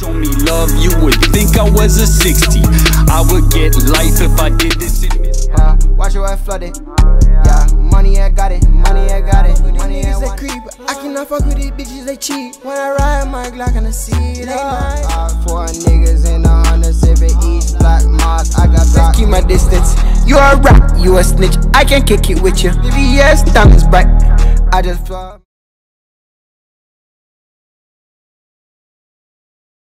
show me love, you would think I was a 60. I would get life if I did this in this. Watch your wife flooded. Yeah, money I got it, money I got it. Money I want. Creep. I cannot fuck with these bitches, they cheat. When I ride my Glock and I see it, they lie. 4 niggas in 107 each black Mars. I got black. Keep my distance. You a rat, you a snitch. I can kick it with you. VVS, diamonds bright. I just fly.